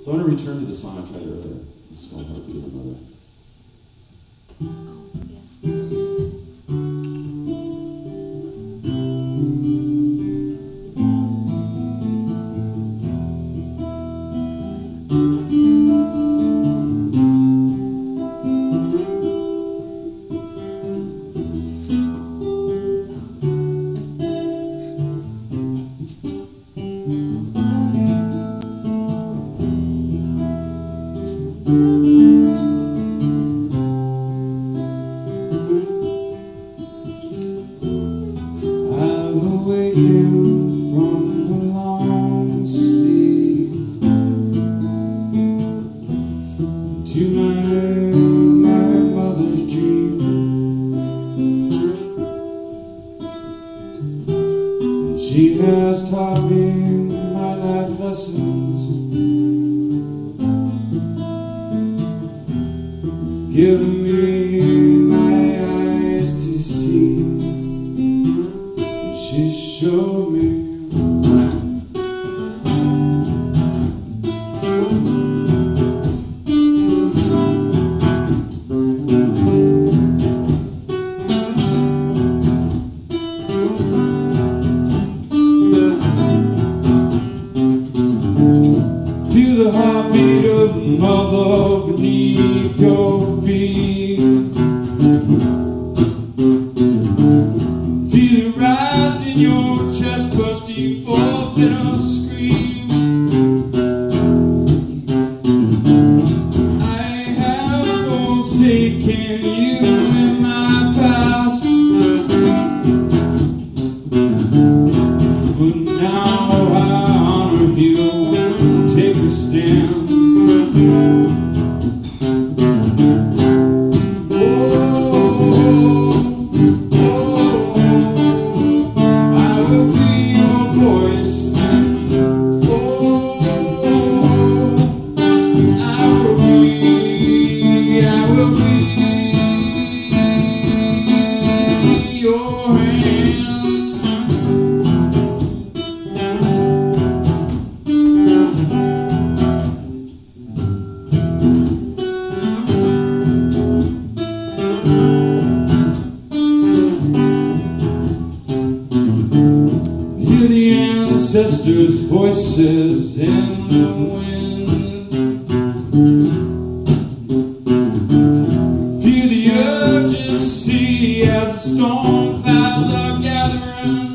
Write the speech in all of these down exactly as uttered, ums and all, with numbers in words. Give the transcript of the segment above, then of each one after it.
So I'm going to return to the song I tried earlier. This is called Heartbeat of Mother. I've awakened from the long sleep to my, my mother's dream. She has taught me my life lessons, given me my eyes to see. She showed me feel the heartbeat of the mother beneath your feet. Feel it rise in your chest, bursting forth in a scream. I have forsaken you in my past, but now I honor you. Take a stand. Hear the ancestors' voices in the wind. Feel the urgency as the storm clouds are gathering.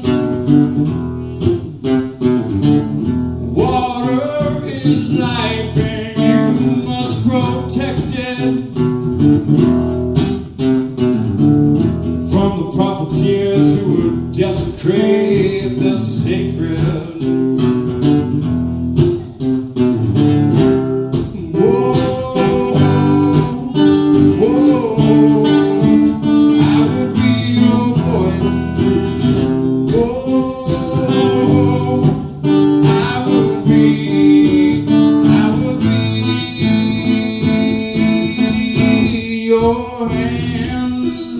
Water is life and you must protect it from the profiteers who will desecrate the sacred. Whoa, whoa, I will be your voice. Whoa, I will be, I will be your hand.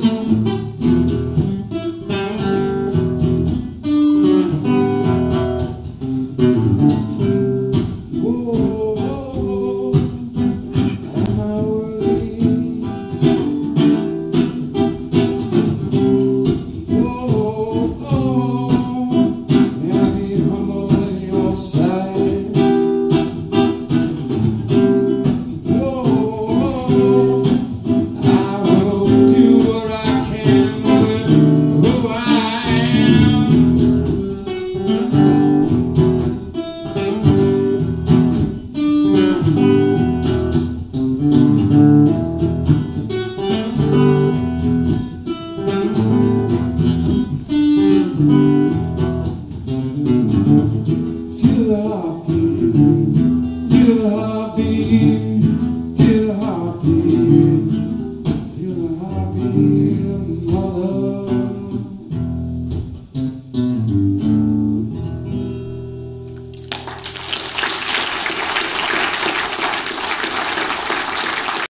Feel the heartbeat, feel the heartbeat, feel the heartbeat, feel the heartbeat of mother.